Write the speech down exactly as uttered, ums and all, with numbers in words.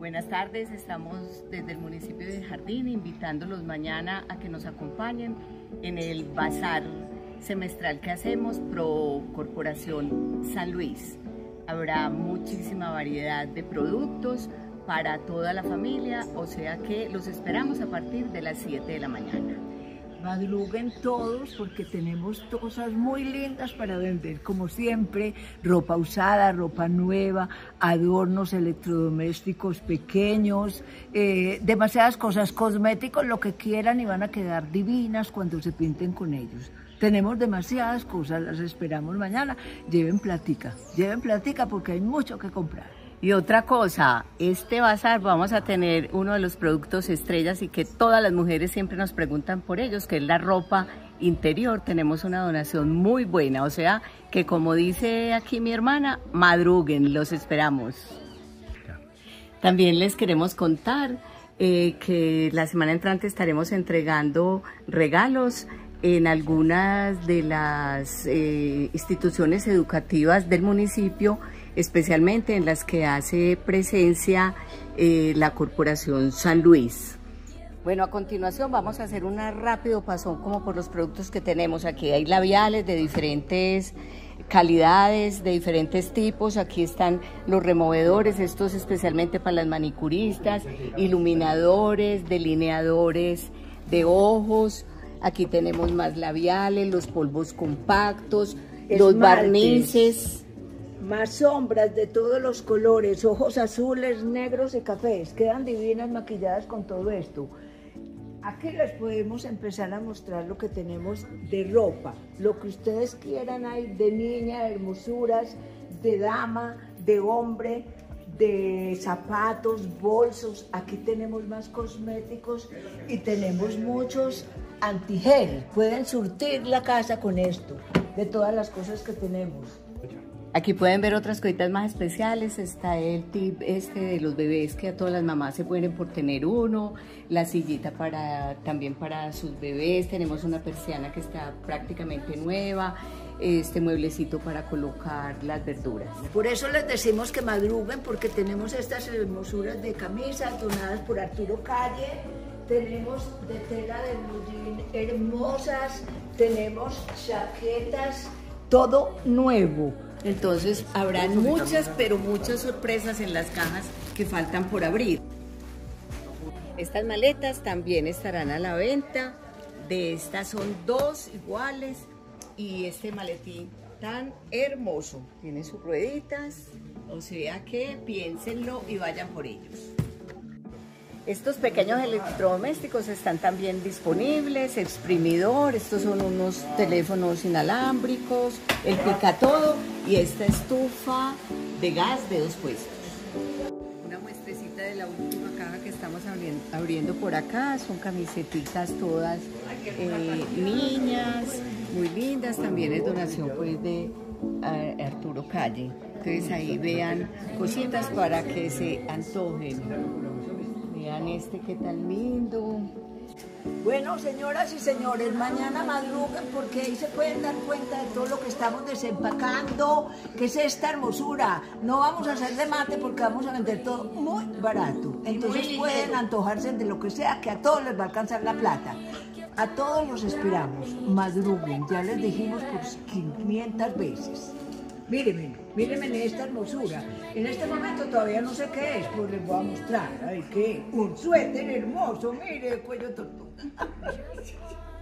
Buenas tardes, estamos desde el municipio de Jardín invitándolos mañana a que nos acompañen en el bazar semestral que hacemos pro Corporación San Luis. Habrá muchísima variedad de productos para toda la familia, o sea que los esperamos a partir de las siete de la mañana. Madruguen todos porque tenemos cosas muy lindas para vender, como siempre, ropa usada, ropa nueva, adornos electrodomésticos pequeños, eh, demasiadas cosas, cosméticos, lo que quieran y van a quedar divinas cuando se pinten con ellos. Tenemos demasiadas cosas, las esperamos mañana. Lleven platica, lleven platica porque hay mucho que comprar. Y otra cosa, este bazar vamos a tener uno de los productos estrellas y que todas las mujeres siempre nos preguntan por ellos, que es la ropa interior. Tenemos una donación muy buena, o sea que como dice aquí mi hermana, madruguen, los esperamos. También les queremos contar eh, que la semana entrante estaremos entregando regalos en algunas de las eh, instituciones educativas del municipio, especialmente en las que hace presencia eh, la Corporación San Luis. Bueno, a continuación vamos a hacer un rápido pasón como por los productos que tenemos. Aquí hay labiales de diferentes calidades, de diferentes tipos. Aquí están los removedores, estos especialmente para las manicuristas, iluminadores, delineadores de ojos. Aquí tenemos más labiales, los polvos compactos, esmaltes, los barnices. Más sombras de todos los colores, ojos azules, negros y cafés. Quedan divinas maquilladas con todo esto. Aquí les podemos empezar a mostrar lo que tenemos de ropa. Lo que ustedes quieran hay de niña, de hermosuras, de dama, de hombre, de zapatos, bolsos. Aquí tenemos más cosméticos y tenemos muchos antigel. Pueden surtir la casa con esto, de todas las cosas que tenemos. Aquí pueden ver otras cositas más especiales. Está el tip este de los bebés, que a todas las mamás se mueren por tener uno. La sillita para, también para sus bebés. Tenemos una persiana que está prácticamente nueva. Este mueblecito para colocar las verduras. Por eso les decimos que madruguen, porque tenemos estas hermosuras de camisas donadas por Arturo Calle. Tenemos de tela de blue jean hermosas. Tenemos chaquetas, todo nuevo. Entonces habrán muchas, pero muchas sorpresas en las cajas que faltan por abrir. Estas maletas también estarán a la venta. De estas son dos iguales y este maletín tan hermoso. Tiene sus rueditas, o sea que piénsenlo y vayan por ellos. Estos pequeños electrodomésticos están también disponibles, exprimidor, estos son unos teléfonos inalámbricos, el picatodo y esta estufa de gas de dos puestos. Una muestrecita de la última caja que estamos abriendo, abriendo por acá, son camisetas todas eh, niñas, muy lindas, también es donación pues de uh, Arturo Calle. Entonces ahí vean cositas para que se antojen. Vean este que tan lindo. Bueno, señoras y señores, mañana madruguen porque ahí se pueden dar cuenta de todo lo que estamos desempacando, que es esta hermosura. No vamos a hacer remate porque vamos a vender todo muy barato. Entonces pueden antojarse de lo que sea, que a todos les va a alcanzar la plata. A todos los esperamos, madruguen, ya les dijimos por quinientas veces. Mírenme, mírenme esta hermosura. En este momento todavía no sé qué es, pero les voy a mostrar. Ay, qué, un suéter hermoso, mire, cuello tortuga.